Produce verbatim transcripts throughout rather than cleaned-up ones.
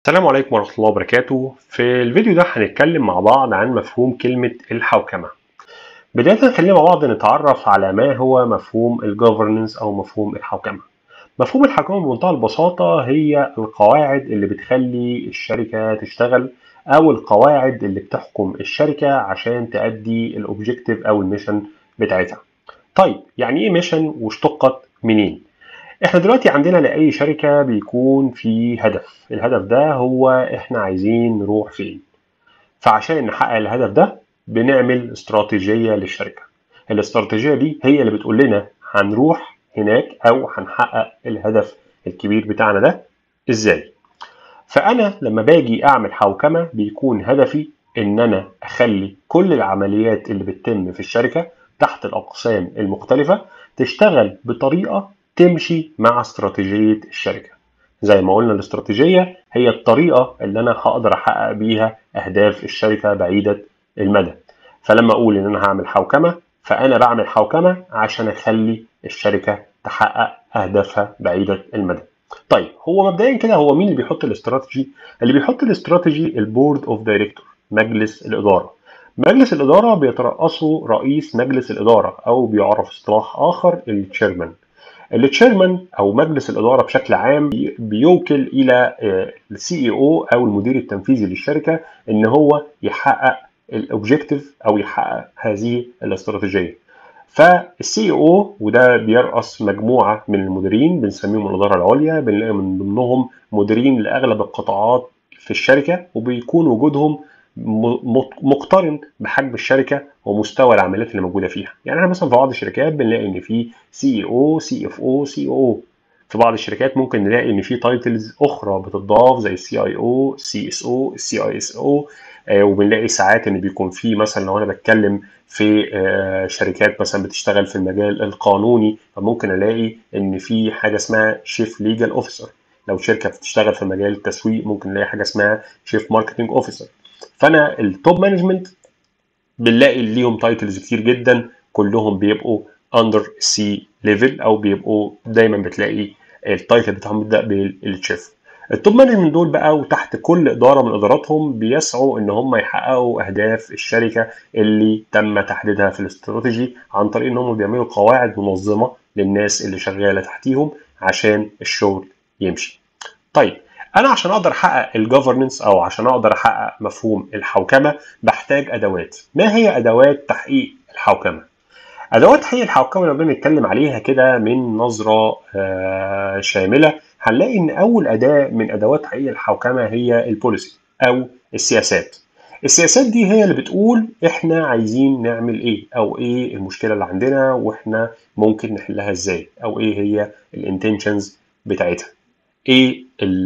السلام عليكم ورحمة الله وبركاته. في الفيديو ده هنتكلم مع بعض عن مفهوم كلمة الحوكمة. بداية خلينا مع بعض نتعرف على ما هو مفهوم الجوفرنس أو مفهوم الحوكمة. مفهوم الحوكمة بمنتهى البساطة هي القواعد اللي بتخلي الشركة تشتغل، أو القواعد اللي بتحكم الشركة عشان تأدي الأوبجيكتيف أو الميشن بتاعتها. طيب يعني إيه ميشن واشتقت منين؟ احنا دلوقتي عندنا لأي شركة بيكون في هدف، الهدف ده هو احنا عايزين نروح فين. فعشان نحقق الهدف ده بنعمل استراتيجية للشركة. الاستراتيجية دي هي اللي بتقول لنا هنروح هناك او هنحقق الهدف الكبير بتاعنا ده ازاي. فانا لما باجي اعمل حوكمة بيكون هدفي ان انا اخلي كل العمليات اللي بتتم في الشركة تحت الاقسام المختلفة تشتغل بطريقة تمشي مع استراتيجية الشركة. زي ما قلنا الاستراتيجية هي الطريقة اللي انا هقدر احقق بيها اهداف الشركة بعيدة المدى. فلما اقول ان انا هعمل حوكمة فانا بعمل حوكمة عشان اخلي الشركة تحقق اهدافها بعيدة المدى. طيب هو مبدئيا كده هو مين اللي بيحط الاستراتيجي؟ اللي بيحط الاستراتيجي البورد اوف دايركتور، مجلس الاداره. مجلس الاداره بيترأسه رئيس مجلس الاداره او بيعرف اصطلاح اخر التشيرمان. التشيرمان او مجلس الاداره بشكل عام بيوكل الى السي اي او او المدير التنفيذي للشركه ان هو يحقق الاوبجيكتيف او يحقق هذه الاستراتيجيه. فالسي او وده بيرأس مجموعه من المديرين بنسميهم الاداره العليا، بنلاقي من ضمنهم مديرين لاغلب القطاعات في الشركه، وبيكون وجودهم مقترن بحجم الشركه ومستوى العمليات اللي موجوده فيها. يعني احنا مثلا في بعض الشركات بنلاقي ان في سي او، سي اف او، سي او. في بعض الشركات ممكن نلاقي ان في تايتلز اخرى بتضاف زي السي اي او، السي اس او، السي اي اس او. وبنلاقي ساعات ان بيكون في مثلا لو انا بتكلم في آه شركات مثلا بتشتغل في المجال القانوني، فممكن الاقي ان في حاجه اسمها شيف ليجال اوفيسر. لو شركه بتشتغل في مجال التسويق ممكن نلاقي حاجه اسمها شيف ماركتنج اوفيسر. فانا التوب مانجمنت بنلاقي ليهم تايتلز كتير جدا، كلهم بيبقوا اندر سي ليفل او بيبقوا دايما بتلاقي التايتل بتاعهم بيبدا بالشيف. التوب مانجمنت دول بقى وتحت كل اداره من اداراتهم بيسعوا ان هم يحققوا اهداف الشركه اللي تم تحديدها في الاستراتيجي عن طريق ان هم بيعملوا قواعد منظمه للناس اللي شغاله تحتيهم عشان الشغل يمشي. طيب انا عشان اقدر احقق الجوفرنس او عشان اقدر احقق مفهوم الحوكمه بحتاج ادوات. ما هي ادوات تحقيق الحوكمه؟ ادوات تحقيق الحوكمه لو بنتكلم عليها كده من نظره آه شامله هنلاقي ان اول اداه من ادوات تحقيق الحوكمه هي البوليسي او السياسات. السياسات دي هي اللي بتقول احنا عايزين نعمل ايه، او ايه المشكله اللي عندنا واحنا ممكن نحلها ازاي، او ايه هي الانتنشنز بتاعتها، ايه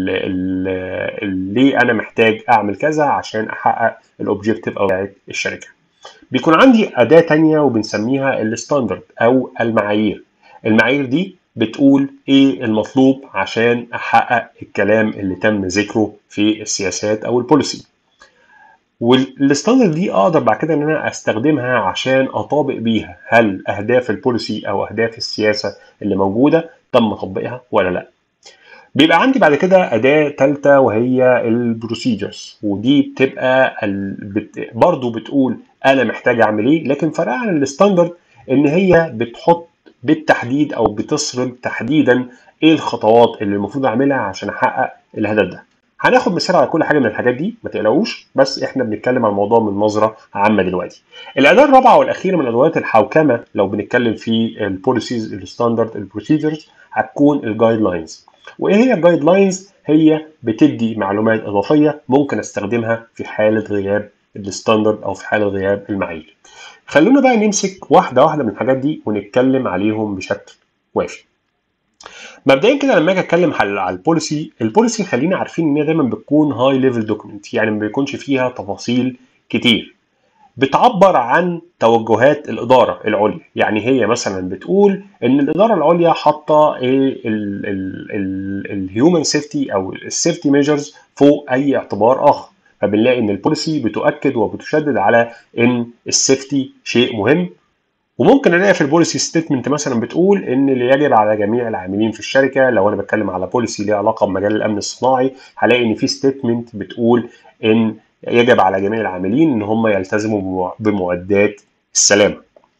اللي انا محتاج اعمل كذا عشان احقق الاوبجيكتيف او بتاعت الشركه. بيكون عندي اداه تانية وبنسميها الستاندرد او المعايير. المعايير دي بتقول ايه المطلوب عشان احقق الكلام اللي تم ذكره في السياسات او البوليسي. والستاندرد دي اقدر بعد كده ان انا استخدمها عشان اطابق بيها هل اهداف البوليسي او اهداف السياسه اللي موجوده تم تطبيقها ولا لا. بيبقى عندي بعد كده أداة تالتة وهي البروسيجرز، ودي بتبقى ال... بت... برضو بتقول أنا محتاج أعمل إيه، لكن فرقها عن الستاندرد إن هي بتحط بالتحديد أو بتسرد تحديدا إيه الخطوات اللي المفروض أعملها عشان أحقق الهدف ده. هناخد مثال على كل حاجة من الحاجات دي ما تقلقوش، بس إحنا بنتكلم عن الموضوع من نظرة عامة دلوقتي. الأداة الرابعة والأخيرة من أدوات الحوكمة لو بنتكلم في البوليسيز، الستاندرد، البروسيجرز، هتكون الجايد لاينز. وايه هي الجايد لاينز؟ هي بتدي معلومات اضافيه ممكن استخدمها في حاله غياب الستاندرد او في حاله غياب المعايير. خلونا بقى نمسك واحده واحده من الحاجات دي ونتكلم عليهم بشكل وافي. مبدئيا كده لما اجي اتكلم على البوليسي، البوليسي خلينا عارفين ان هي دايما بتكون هاي ليفل دوكيمنت، يعني ما بيكونش فيها تفاصيل كتير، بتعبر عن توجهات الإدارة العليا. يعني هي مثلا بتقول إن الإدارة العليا حاطة إيه الهيومن سيفتي أو السيفتي ميجرز فوق أي اعتبار آخر. فبنلاقي إن البوليسي بتؤكد وبتشدد على إن السيفتي شيء مهم، وممكن الاقي في البوليسي ستيتمنت مثلا بتقول ان اللي يجب على جميع العاملين في الشركه، لو انا بتكلم على بوليسي ليها علاقه بمجال الامن الصناعي هلاقي ان في ستيتمنت بتقول ان يجب على جميع العاملين ان هم يلتزموا بمعدات السلامه.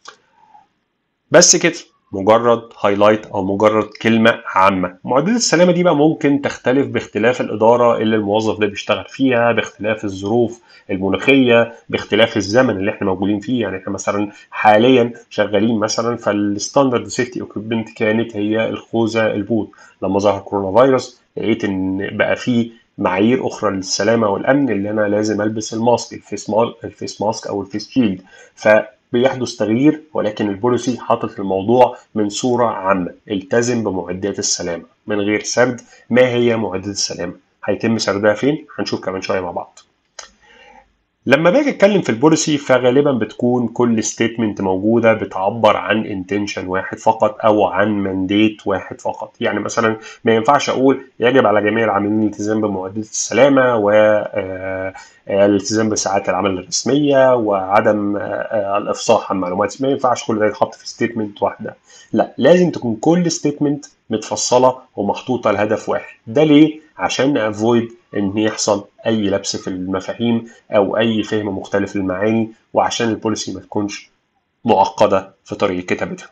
بس كده، مجرد هايلايت او مجرد كلمه عامه. معدات السلامه دي بقى ممكن تختلف باختلاف الاداره اللي الموظف ده بيشتغل فيها، باختلاف الظروف المناخيه، باختلاف الزمن اللي احنا موجودين فيه. يعني احنا مثلا حاليا شغالين مثلا، فالستاندرد سيفتي اكويبمنت كانت هي الخوذه البوت. لما ظهر كورونا فيروس لقيت ان بقى فيه معايير اخرى للسلامه والامن، اللي انا لازم البس الماسك، الفيس ماسك الفيس ماسك او الفيس شيلد. ف بيحدث تغيير، ولكن البوليسي حاطط الموضوع من صورة عامة: التزم بمعدات السلامة، من غير سرد ما هي معدات السلامة، هيتم سردها فين هنشوف كمان شوية مع بعض. لما باجي اتكلم في البوليسي فغالبا بتكون كل ستيتمنت موجوده بتعبر عن انتنشن واحد فقط او عن مانديت واحد فقط. يعني مثلا ما ينفعش اقول يجب على جميع العاملين الالتزام بمعدات السلامه والالتزام بساعات العمل الرسميه وعدم الافصاح عن معلومات. ما ينفعش كل ده يتحط في ستيتمنت واحده، لا، لازم تكون كل ستيتمنت متفصله ومحطوطه لهدف واحد. ده ليه؟ عشان افويد ان يحصل اي لبس في المفاهيم او اي فهم مختلف للمعاني، وعشان البوليسي ما تكونش معقده في طريقه كتابتها.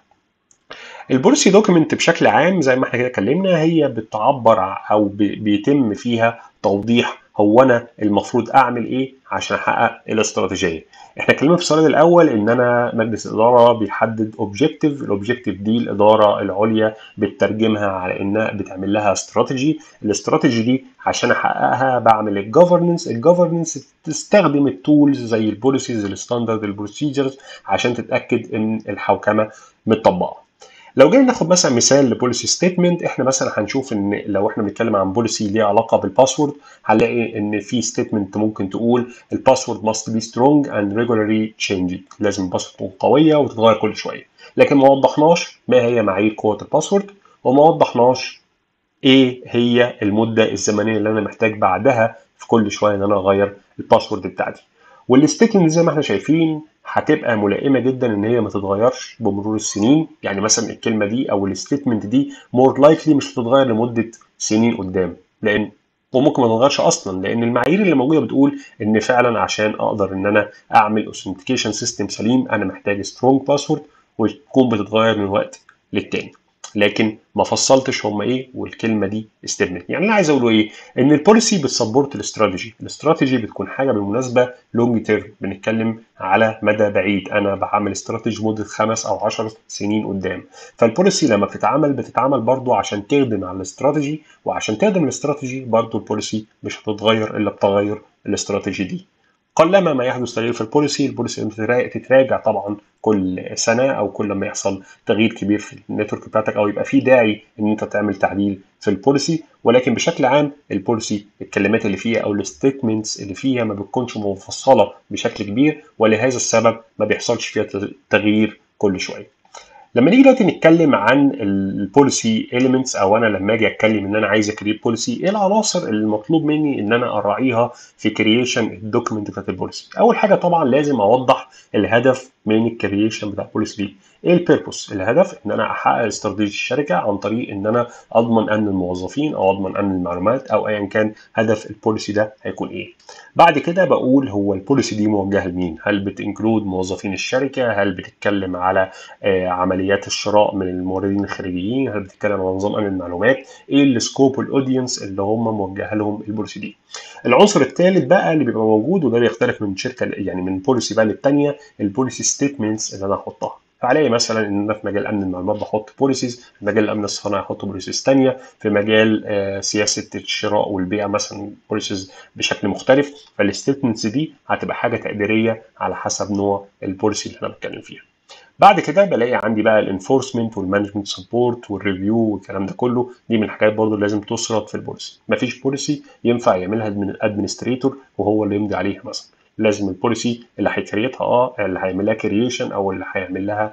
البوليسي دوكيمنت بشكل عام زي ما احنا كده اتكلمنا هي بتعبر او بيتم فيها توضيح هو انا المفروض اعمل ايه عشان احقق الاستراتيجيه. احنا اتكلمنا في السلايد الاول ان انا مجلس الاداره بيحدد اوبجيكتيف، الاوبجيكتيف دي الاداره العليا بتترجمها على انها بتعمل لها استراتيجي. الاستراتيجي دي عشان احققها بعمل الجفرنس، الجفرنس تستخدم التولز زي البوليسيز، الستاندرد، البروسيجرز، عشان تتاكد ان الحوكمه متطبقه. لو جينا ناخد مثلا مثال لبوليسي ستيتمنت، احنا مثلا هنشوف ان لو احنا بنتكلم عن بوليسي ليها علاقه بالباسورد هنلاقي ان في ستيتمنت ممكن تقول الباسورد must be strong and regularly changed. لازم الباسورد تكون قويه وتتغير كل شويه، لكن ما وضحناش ما هي معايير قوه الباسورد، وما وضحناش ايه هي المده الزمنيه اللي انا محتاج بعدها في كل شويه ان انا اغير الباسورد بتاعتي. والستيتمنت زي ما احنا شايفين هتبقى ملائمه جدا ان هي ما تتغيرش بمرور السنين. يعني مثلا الكلمه دي او الستيتمنت دي مور لايكلي مش هتتغير لمده سنين قدام، لان وممكن ما تتغيرش اصلا، لان المعايير اللي موجوده بتقول ان فعلا عشان اقدر ان انا اعمل اوثنتيكيشن سيستم سليم انا محتاج سترونج باسورد وتكون بتتغير من وقت للتاني. لكن ما فصلتش هم ايه والكلمه دي استبنت. يعني انا عايز اقوله ايه؟ ان البوليسي بتسبورت الاستراتيجي. الاستراتيجي بتكون حاجه بالمناسبه لونج تيرم، بنتكلم على مدى بعيد، انا بعمل استراتيجي مده خمس او عشر سنين قدام. فالبوليسي لما بتتعمل بتتعمل برضو عشان تخدم على الاستراتيجي، وعشان تخدم الاستراتيجي برضو البوليسي مش هتتغير الا بتغير الاستراتيجي دي. قلما ما يحدث تغيير في البوليسي، البوليسي تتراجع طبعا كل سنه او كل ما يحصل تغيير كبير في النتورك بتاعتك او يبقى في داعي ان انت تعمل تعديل في البوليسي. ولكن بشكل عام البوليسي الكلمات اللي فيها او الستيتمنتس اللي فيها ما بتكونش مفصله بشكل كبير، ولهذا السبب ما بيحصلش فيها تغيير كل شويه. لما نيجي دلوقتي نتكلم عن البوليسي اليمنتس، او انا لما اجي اتكلم ان انا عايز اكريت بوليسي، ايه العناصر اللي المطلوب مني ان انا اراعيها في كرييشن الدوكيمنت بتاعت البوليسي؟ اول حاجه طبعا لازم اوضح الهدف من الكرييشن بتاع البوليسي دي. ايه البيربوس؟ الهدف ان انا احقق استراتيجيه الشركه عن طريق ان انا اضمن امن الموظفين او اضمن امن المعلومات او ايا كان هدف البوليسي ده هيكون ايه. بعد كده بقول هو البوليسي دي موجهه لمين؟ هل بتنكلود موظفين الشركه؟ هل بتتكلم على آه عمليات الشراء من الموردين الخارجيين؟ هل بتتكلم عن نظام امن المعلومات؟ ايه السكوب والاودينس اللي هم موجهه لهم البوليسي دي؟ العنصر الثالث بقى اللي بيبقى موجود وده بيختلف من شركه يعني من بوليسي بقى للثانيه، البوليسي ستيتمنتس اللي انا هحطها. فعليه مثلا ان انا في مجال امن المعلومات بحط بوليسيز، في مجال الامن الصناعي احط بوليسيز ثانيه، في مجال آه سياسه الشراء والبيع مثلا بوليسيز بشكل مختلف. فالستيتمنتس دي هتبقى حاجه تقديريه على حسب نوع البوليسي اللي انا بتكلم فيها. بعد كده بلاقي عندي بقى الانفورسمنت والمانجمنت سبورت والريفيو والكلام ده كله، دي من الحاجات برضو اللي لازم تسرد في البوليسي. مفيش بوليسي ينفع يعملها من الادمنستريتور وهو اللي يمضي عليها مثلا. لازم البوليسي اللي هيكريتها اه اللي هيعمل لها كرييشن او اللي هيعمل لها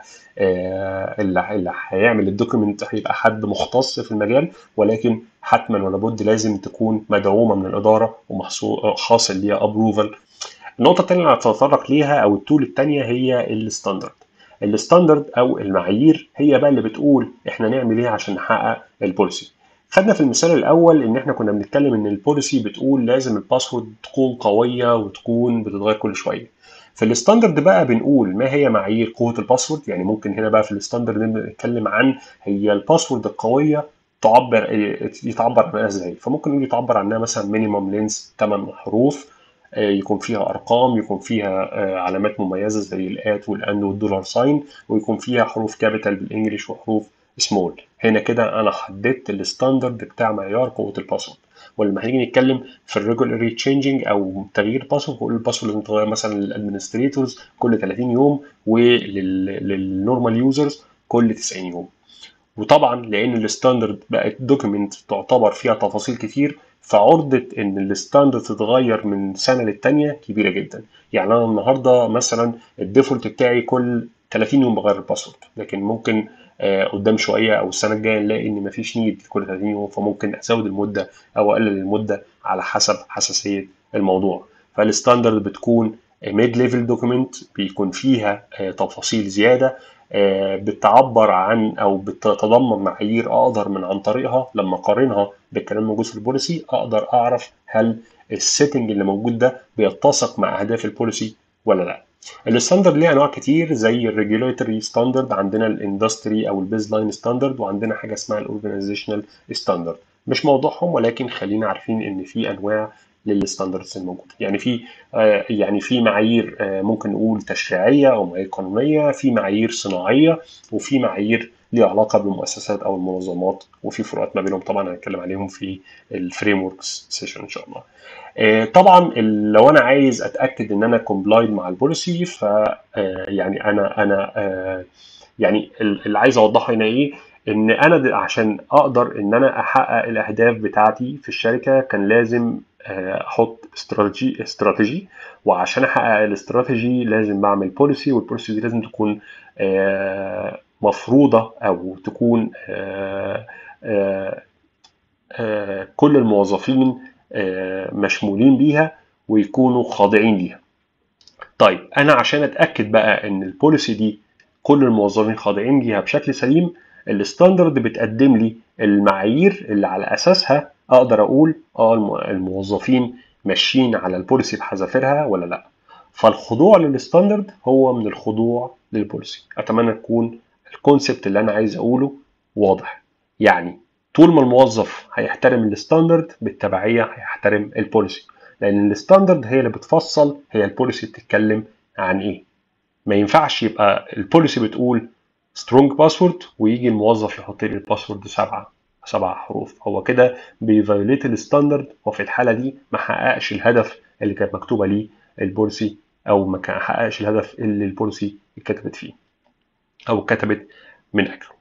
آه اللي, اللي هيعمل الدوكيمنت هيبقى حد مختص في المجال، ولكن حتما ولا بد لازم تكون مدعومه من الاداره وحاصل ليها ابروفال. النقطه الثانيه اللي هتطرق ليها او التول الثانيه هي الستاندرد. الستاندرد او المعايير هي بقى اللي بتقول احنا نعمل ايه عشان نحقق البوليسي. خدنا في المثال الاول ان احنا كنا بنتكلم ان البوليسي بتقول لازم الباسورد تكون قويه وتكون بتتغير كل شويه. في الستاندرد بقى بنقول ما هي معايير قوه الباسورد. يعني ممكن هنا بقى في الستاندرد نتكلم عن هي الباسورد القويه تعبر يتعبر عنها ازاي. فممكن نقول يتعبر عنها مثلا مينيمم لينز ثمانية حروف، يكون فيها ارقام، يكون فيها علامات مميزه زي الات والان والدولار ساين، ويكون فيها حروف كابيتال بالانجلش وحروف سمول. هنا كده انا حددت الستاندرد بتاع معيار قوه الباسورد. ولما هنيجي نتكلم في الريجولاري تشينجينج او تغيير الباسورد، بقول الباسورد لازم تتغير مثلا للادمنستريتورز كل ثلاثين يوم وللنورمال يوزرز كل تسعين يوم. وطبعا لان الستاندرد بقت دوكيمنت تعتبر فيها تفاصيل كتير، فعرضة ان الستاندرد تتغير من سنه للتانيه كبيره جدا. يعني انا النهارده مثلا الديفولت بتاعي كل ثلاثين يوم بغير الباسورد، لكن ممكن آه قدام شويه او السنه الجايه نلاقي ان مفيش نيد كل ثلاثين يوم، فممكن ازود المده او اقلل المده على حسب حساسيه الموضوع. فالستاندرد بتكون ميد ليفل دوكيمنت بيكون فيها آه تفاصيل زياده، بتعبر عن او بتتضمن معايير اقدر من عن طريقها لما اقارنها بالكلام الموجود في البوليسي اقدر اعرف هل السيتنج اللي موجود ده بيتسق مع اهداف البوليسي ولا لا. الستاندرد ليه انواع كتير زي الريجوليتوري ستاندرد، عندنا الاندستري او البيز لاين ستاندرد، وعندنا حاجه اسمها الاورجانيزيشنال ستاندرد. مش موضوعهم، ولكن خلينا عارفين ان في انواع للستاندردز الموجوده. يعني في آه يعني في معايير آه ممكن نقول تشريعيه او معايير قانونيه، في معايير صناعيه، وفي معايير ليها علاقه بالمؤسسات او المنظمات، وفي فروقات ما بينهم طبعا هنتكلم عليهم في الفريم وركس سيشن ان شاء الله. آه طبعا لو انا عايز اتاكد ان انا كومبلايد مع البوليسي، ف يعني انا انا آه يعني اللي عايز اوضحه هنا ايه، ان انا عشان اقدر ان انا احقق الاهداف بتاعتي في الشركه كان لازم احط استراتيجي استراتيجي وعشان احقق الاستراتيجي لازم بعمل بوليسي، والبوليسي دي لازم تكون مفروضه او تكون كل الموظفين مشمولين بيها ويكونوا خاضعين ليها. طيب انا عشان اتاكد بقى ان البوليسي دي كل الموظفين خاضعين ليها بشكل سليم، الستاندرد بتقدم لي المعايير اللي على اساسها اقدر اقول اه الموظفين ماشيين على البوليسي بحذافيرها ولا لا. فالخضوع للستاندرد هو من الخضوع للبوليسي. اتمنى تكون الكونسبت اللي انا عايز اقوله واضح. يعني طول ما الموظف هيحترم الستاندرد بالتبعيه هيحترم البوليسي، لان الستاندرد هي اللي بتفصل هي البوليسي بتتكلم عن ايه. ما ينفعش يبقى البوليسي بتقول سترونج باسورد ويجي الموظف يحط لي الباسورد سبعه سبع حروف، هو كده بيفايوليت الستاندرد، وفي الحاله دي ما حققش الهدف اللي كانت مكتوبه ليه البوليسي، او ما حققش الهدف اللي البوليسي اتكتبت فيه او اتكتبت من اجله.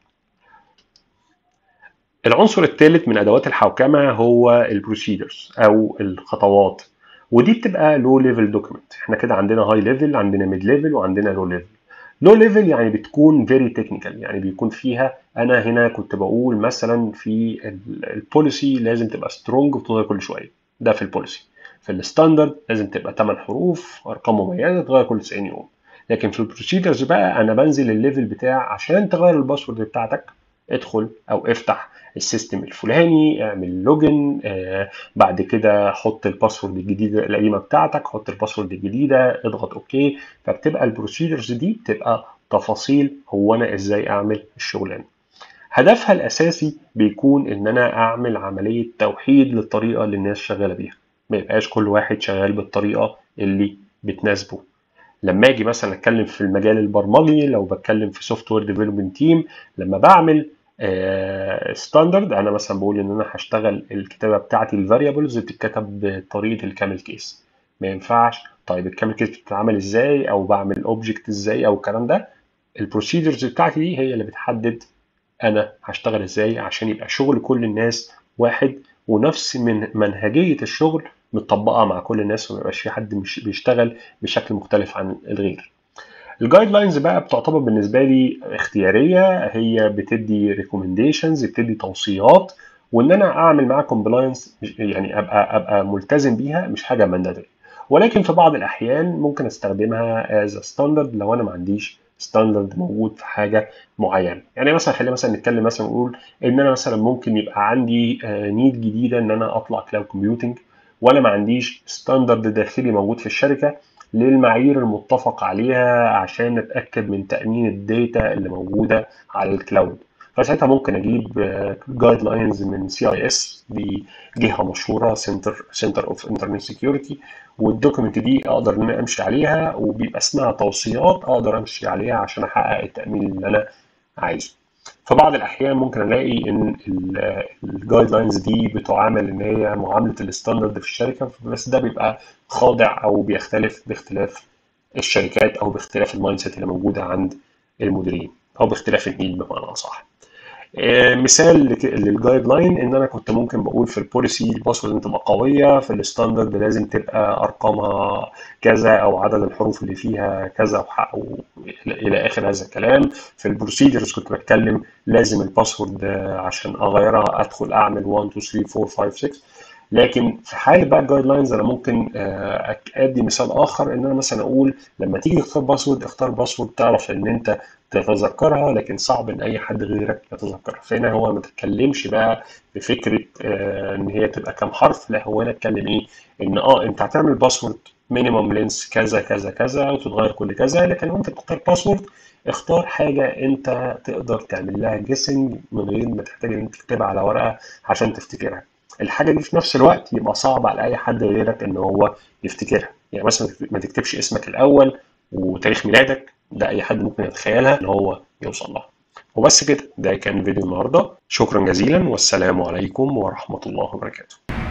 العنصر الثالث من ادوات الحوكمه هو البروسيدرز او الخطوات، ودي بتبقى لو ليفل دوكيمنت. احنا كده عندنا هاي ليفل، عندنا ميد ليفل، وعندنا لو ليفل. لو ليفل يعني بتكون فيري تكنيكال، يعني بيكون فيها انا هنا كنت بقول مثلا في البوليسي لازم تبقى سترونج وتتغير كل شويه، ده في البوليسي. في الستاندرد لازم تبقى ثمانية حروف ارقام مميزه تتغير كل تسعين يوم. لكن في البروسيدرز بقى انا بنزل الليفل بتاع عشان تغير الباسورد بتاعتك ادخل او افتح السيستم الفلاني، اعمل لوجن، آه بعد كده حط الباسورد الجديده القديمه بتاعتك، حط الباسورد الجديده، اضغط اوكي. فبتبقى البروسيدرز دي بتبقى تفاصيل هو انا ازاي اعمل الشغلانه. هدفها الاساسي بيكون ان انا اعمل عمليه توحيد للطريقه اللي الناس شغاله بيها، ما يبقاش كل واحد شغال بالطريقه اللي بتناسبه. لما اجي مثلا اتكلم في المجال البرمجي، لو بتكلم في سوفت وير ديفلوبمنت تيم، لما بعمل ستاندرد آه انا مثلا بقول ان انا هشتغل الكتابه بتاعتي الفاريبلز بتتكتب بطريقه الكامل كيس، ما ينفعش طيب الكامل كيس بتتعمل ازاي او بعمل اوبجكت ازاي او الكلام ده. البروسيدرز بتاعتي دي هي اللي بتحدد انا هشتغل ازاي عشان يبقى شغل كل الناس واحد، ونفس من منهجيه الشغل متطبقه مع كل الناس، وما يبقاش في حد مش بيشتغل بشكل مختلف عن الغير. الجايد لاينز بقى بتعتبر بالنسبه لي اختياريه، هي بتدي ريكومنديشنز، بتدي توصيات، وان انا اعمل معاها كومبلاينس يعني ابقى ابقى ملتزم بيها، مش حاجه مانداتوري. ولكن في بعض الاحيان ممكن استخدمها از ستاندرد لو انا ما عنديش ستاندرد موجود في حاجه معينه. يعني مثلا خلينا مثلا نتكلم مثلا نقول ان انا مثلا ممكن يبقى عندي نيد جديده ان انا اطلع كلاود كومبيوتنج، وانا ما عنديش ستاندرد داخلي موجود في الشركه للمعايير المتفق عليها عشان نتاكد من تامين الداتا اللي موجوده على الكلاود. فساعتها ممكن اجيب جايد لاينز من سي اي اس، دي جهه مشهوره، سنتر سنتر اوف انترنت سكيورتي، والدوكيمنت دي اقدر ان انا امشي عليها، وبيبقى اسمها توصيات اقدر امشي عليها عشان احقق التامين اللي انا عايزه. في بعض الاحيان ممكن الاقي ان الجايد لاينز دي بتعامل ان هي معامله الستاندرد في الشركه، بس ده بيبقى خاضع او بيختلف باختلاف الشركات او باختلاف المايند سيت اللي موجوده عند المديرين، او باختلاف النيل بمعنى اصح. آه، مثال لك- للجايد لاين ان انا كنت ممكن بقول في البوليسي الباسورد لازم تبقى قويه، في الستاندرد لازم تبقى ارقامها كذا او عدد الحروف اللي فيها كذا وح- و- الى اخر هذا الكلام. في البروسيجرز كنت بتكلم لازم الباسورد آه، عشان اغيرها ادخل اعمل واحد اتنين تلاته اربعه خمسه سته. لكن في حاله بقى الجايد لاينز انا ممكن آه، أك- ادي مثال اخر ان انا مثلا اقول لما تيجي تختار باسورد اختار باسورد تعرف ان انت تتذكرها، لكن صعب ان اي حد غيرك يتذكرها. فهنا هو ما تتكلمش بقى بفكره آه، ان هي تبقى كام حرف، لا هو انا اتكلم ايه، ان اه انت هتعمل باسورد مينيمم لينس كذا كذا كذا وتتغير كل كذا، لكن وانت بتختار باسورد اختار حاجه انت تقدر تعمل لها جيسنج من غير ما تحتاج ان انت تكتبها على ورقه عشان تفتكرها. الحاجه دي في نفس الوقت يبقى صعب على اي حد غيرك ان هو يفتكرها. يعني مثلا ما تكتبش اسمك الاول وتاريخ ميلادك، ده اي حد ممكن يتخيلها ان هو يوصل لها. وبس كده، ده كان فيديو النهارده، شكرا جزيلا والسلام عليكم ورحمه الله وبركاته.